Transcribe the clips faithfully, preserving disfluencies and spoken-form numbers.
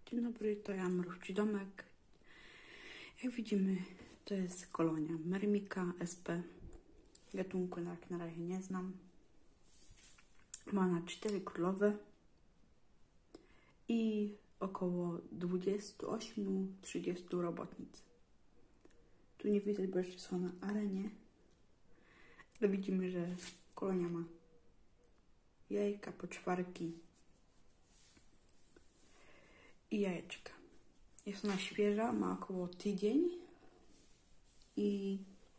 Dzień dobry, to ja Mrówczy Domek. Jak widzimy, to jest kolonia Myrmika S P. Gatunku jak na razie nie znam. Ma na cztery królowe i około dwadzieścia osiem do trzydziestu robotnic. Tu nie widać, bo jeszcze są na arenie, ale widzimy, że kolonia ma jajka, poczwarki i jajeczka. Jest ona świeża, ma około tydzień i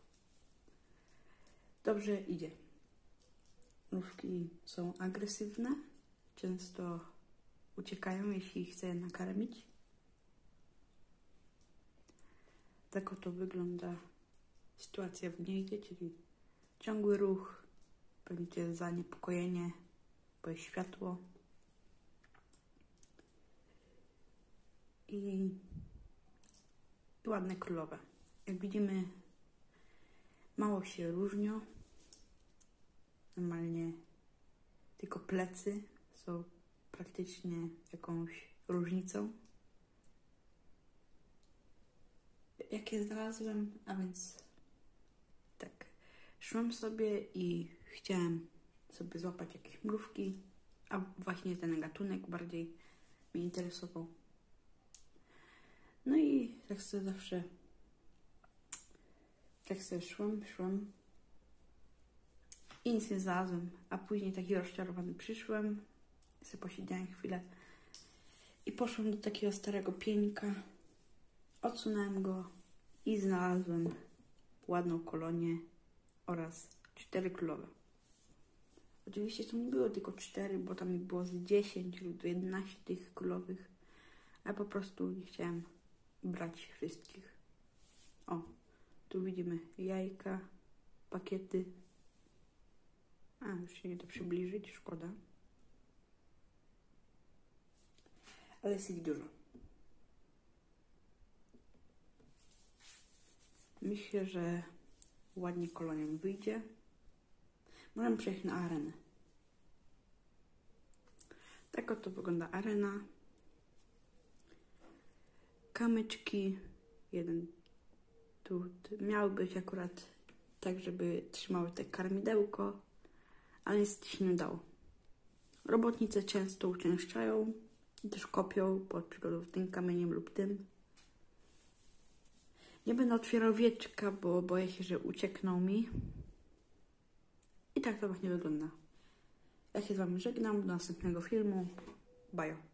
dobrze idzie. Mrówki są agresywne, często uciekają, jeśli chce je nakarmić. Tak oto wygląda sytuacja w gnieździe, czyli ciągły ruch, będzie zaniepokojenie, bo jest światło. I, i ładne królowe. Jak widzimy, mało się różnią. Normalnie tylko plecy są praktycznie jakąś różnicą. Jakie znalazłem, a więc tak, szłam sobie i chciałem sobie złapać jakieś mrówki, a właśnie ten gatunek bardziej mnie interesował. No i tak sobie zawsze, tak sobie szłam, szłam i nic nie znalazłem, a później taki rozczarowany przyszłem, sobie posiedziałem chwilę i poszłam do takiego starego pieńka, odsunąłem go i znalazłem ładną kolonię oraz cztery królowe. Oczywiście to nie było tylko cztery, bo tam było z dziesięć lub jedenaście tych królowych, a po prostu nie chciałem brać wszystkich. O, tu widzimy jajka, pakiety. A, już się nie da przybliżyć, szkoda. Ale jest ich dużo. Myślę, że ładnie kolonią wyjdzie. Możemy przejść na arenę. Tak oto wygląda arena. Kamyczki. Jeden tu miały być akurat tak, żeby trzymały te karmidełko, ale niestety się nie udało. Robotnice często uczęszczają i też kopią pod przykład tym kamieniem lub tym. Nie będę otwierał wieczka, bo boję się, że uciekną mi. I tak to właśnie wygląda. Ja się z wami żegnam. Do następnego filmu. Bye.